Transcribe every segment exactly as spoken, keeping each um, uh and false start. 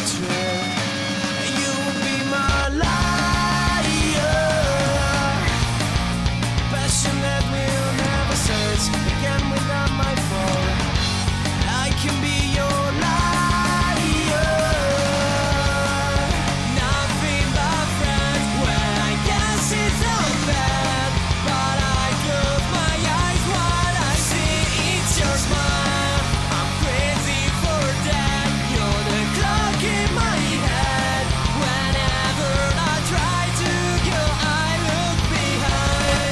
true. You'll be my liar. Passion that will never search again without my fault. I can be your liar. Nothing but friends. Well, I guess it's not bad, but I close my eyes while I see it's your smile. I'm crazy for that. You're the clock in my head. Whenever I try to go, I look behind.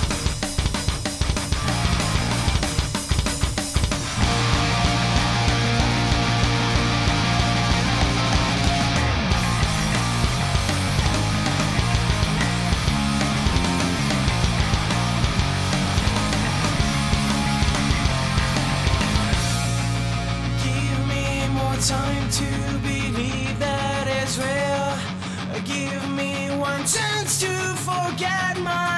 Give me more time to believe that it's real. Give me one chance to forget my